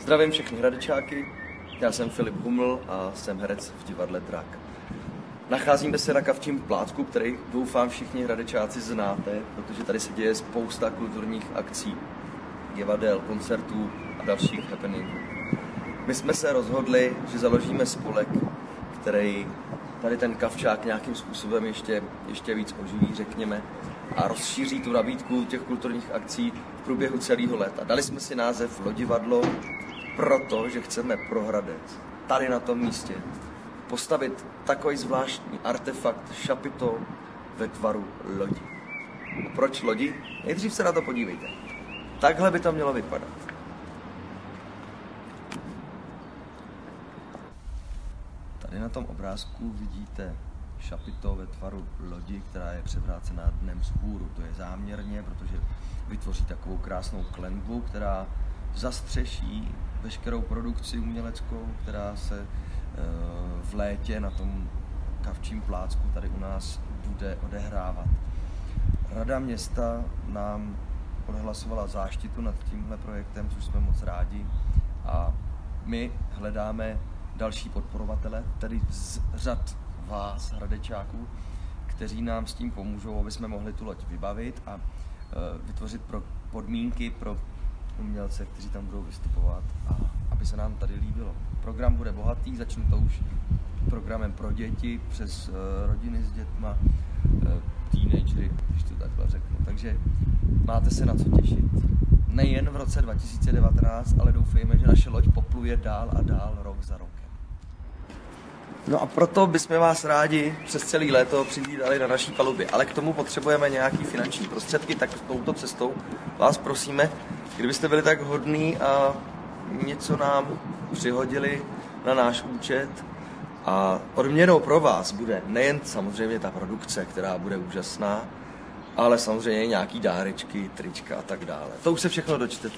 Zdravím všechny hradečáky, já jsem Filip Huml a jsem herec v divadle Drak. Nacházíme se na Kavčím plátku, který doufám všichni hradečáci znáte, protože tady se děje spousta kulturních akcí, divadel, koncertů a dalších happeningů. My jsme se rozhodli, že založíme spolek, který tady ten Kavčák nějakým způsobem ještě víc oživí, řekněme, a rozšíří tu nabídku těch kulturních akcí v průběhu celého léta. Dali jsme si název Lodivadlo, protože chceme pro Hradec, tady na tom místě, postavit takový zvláštní artefakt šapito ve tvaru lodi. A proč lodi? Nejdřív se na to podívejte. Takhle by to mělo vypadat. Tady na tom obrázku vidíte šapito ve tvaru lodi, která je převrácená dnem vzhůru. To je záměrně, protože vytvoří takovou krásnou klenbu, která zastřeší veškerou produkci uměleckou, která se v létě na tom Kavčím plácku tady u nás bude odehrávat. Rada města nám odhlasovala záštitu nad tímhle projektem, což jsme moc rádi, a my hledáme další podporovatele, tedy z řad vás, hradečáků, kteří nám s tím pomůžou, aby jsme mohli tu loď vybavit a vytvořit podmínky pro umělce, kteří tam budou vystupovat, a aby se nám tady líbilo. Program bude bohatý, začne to už programem pro děti, přes rodiny s dětma, teenagery, když to takhle řeknu. Takže máte se na co těšit. Nejen v roce 2019, ale doufejme, že naše loď popluje dál a dál, rok za rokem. No a proto bychom vás rádi přes celé léto přivídali na naší palubě, ale k tomu potřebujeme nějaký finanční prostředky, tak touto cestou vás prosíme, kdybyste byli tak hodní a něco nám přihodili na náš účet. A odměnou pro vás bude nejen samozřejmě ta produkce, která bude úžasná, ale samozřejmě nějaký dárečky, trička a tak dále. To už se všechno dočtete.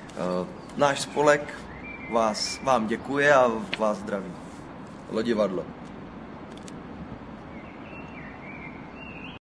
Náš spolek vám děkuje a vás zdraví. Lodivadlo.